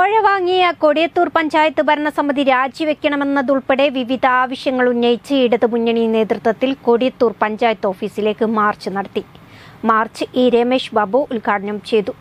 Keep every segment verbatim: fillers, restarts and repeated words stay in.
കോഴ വാങ്ങിയ കൊടിയത്തൂർ പഞ്ചായത്ത് ഭരണസമിതി രാജിവെക്കണമെന്നതുൾപ്പെടെ വിവിധ ആവശ്യങ്ങൾ ഉന്നയിച്ച് ഇടതുമുന്നണി നേതൃത്വത്തിൽ കൊടിയത്തൂർ പഞ്ചായത്ത് ഓഫീസിലേക്ക് മാർച്ച് നടത്തി. മാർച്ച് ഇ രമേശ് ബാബു ഉദ്ഘാടനം ചെയ്തു.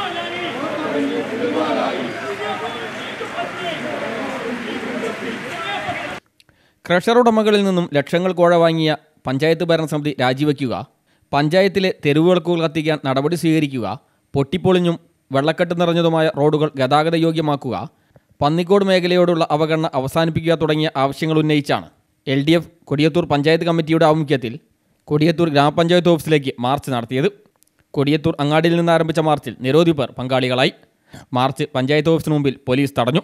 ക്രഷർ ഉടമകളിൽ നിന്നും ലക്ഷങ്ങൾ കോഴ വാങ്ങിയ പഞ്ചായത്ത് ഭരണസമിതി രാജിവെക്കുക, പഞ്ചായത്തിലെ തെരുവുവിളക്കുകൾ കത്തിക്കാൻ നടപടി സ്വീകരിക്കുക, പൊട്ടിപ്പൊളിഞ്ഞും വെള്ളക്കെട്ട് നിറഞ്ഞതുമായ റോഡുകൾ ഗതാഗത യോഗ്യമാക്കുക, പന്നിക്കോട് മേഖലയോടുള്ള അവഗണന അവസാനിപ്പിക്കുക തുടങ്ങിയ ആവശ്യങ്ങൾ ഉന്നയിച്ചാണ് L D F Kodiyathur panchayat കമ്മിറ്റിയുടെ ആഭിമുഖ്യത്തിൽ കൊടിയത്തൂർ ഗ്രാമപഞ്ചായത്ത് ഓഫീസിലേക്ക് മാർച്ച് നടത്തിയത്. കൊടിയത്തൂർ അങ്ങാടിയിൽ നിന്ന് ആരംഭിച്ച മാർച്ചിൽ നിരവധി പേർ പങ്കാളികളായി. മാർച്ച് പഞ്ചായത്ത് ഓഫീസിന് മുമ്പിൽ പോലീസ് തടഞ്ഞു.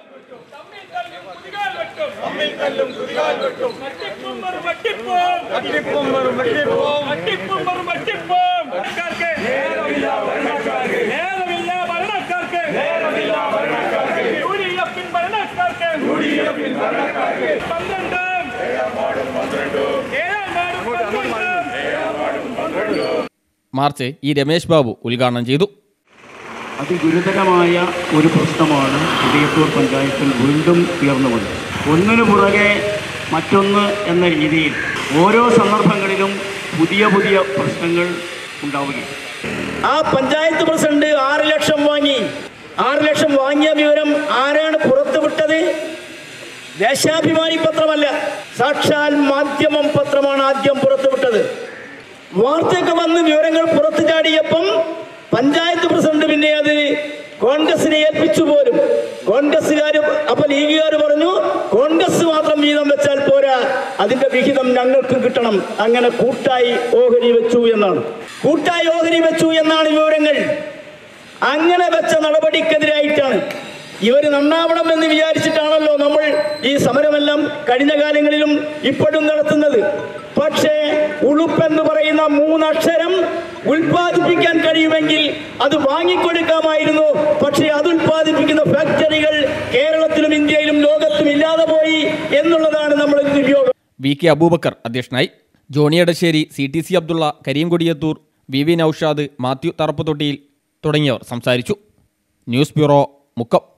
മാർച്ച് ഇ രമേശ് ബാബു ഉദ്ഘാടനം ചെയ്തു. അതിഗുരുതരമായ ഒരു പ്രശ്നമാണ് കൊടിയത്തൂർ പഞ്ചായത്തിൽ വീണ്ടും ഉയർന്നു വന്നത്. ഒന്നിനു പുറകെ മറ്റൊന്ന് എന്ന രീതിയിൽ ഓരോ സന്ദർഭങ്ങളിലും പുതിയ പുതിയ പ്രശ്നങ്ങൾ ഉണ്ടാവുകയും ആ പഞ്ചായത്ത് പ്രസിഡന്റ് ആറ് ലക്ഷം വാങ്ങി ആറ് ലക്ഷം വാങ്ങിയ വിവരം ആരാണ് പുറത്തുവിട്ടത്? ദേശാഭിമാനി പത്രമല്ല, സാക്ഷാൽ മാധ്യമം പത്രമാണ് ആദ്യം പുറത്തുവിട്ടത്. വാർത്തയൊക്കെ വന്ന് വിവരങ്ങൾ പുറത്തു ചാടിയപ്പം പഞ്ചായത്ത് പ്രസിഡന്റ് പിന്നെ അത് കോൺഗ്രസിനെ ഏൽപ്പിച്ചു പോലും. കോൺഗ്രസ്സുകാർ അപ്പൊ ലീഗുകാർ പറഞ്ഞു കോൺഗ്രസ് മാത്രം വീതം വെച്ചാൽ പോരാ, അതിന്റെ വിഹിതം ഞങ്ങൾക്കും കിട്ടണം. അങ്ങനെ കൂട്ടായി ഓഹരി വെച്ചു എന്നാണ് കൂട്ടായി ഓഹരി വെച്ചു എന്നാണ് വിവരങ്ങൾ. അങ്ങനെ വെച്ച നടപടിക്കെതിരായിട്ടാണ് ഇവർ നന്നാവണം എന്ന് വിചാരിച്ചിട്ടാണല്ലോ നമ്മൾ ഈ സമരമെല്ലാം കഴിഞ്ഞ കാലങ്ങളിലും ഇപ്പോഴും നടത്തുന്നത്. പക്ഷേ ഉളുപ്പെന്ന് പറയുന്ന മൂന്നക്ഷരം ഉൽപ്പാദിപ്പിക്കാൻ കഴിയുമെങ്കിൽ അത് വാങ്ങിക്കൊടുക്കാമായിരുന്നു. പക്ഷേ അത് ഉൽപ്പാദിപ്പിക്കുന്ന ഫാക്ടറികൾ കേരളത്തിലും ഇന്ത്യയിലും ലോകത്തും ഇല്ലാതെ പോയി എന്നുള്ളതാണ് നമ്മൾ ഉപയോഗം. വി കെ അബൂബക്കർ അധ്യക്ഷനായി. Johny Edassery, C T C Abdulla, Kareem Kodiyathur, V V Noushad, Mathew Tharapputhottiyil തുടങ്ങിയവർ സംസാരിച്ചു. News bureau, Mukkam.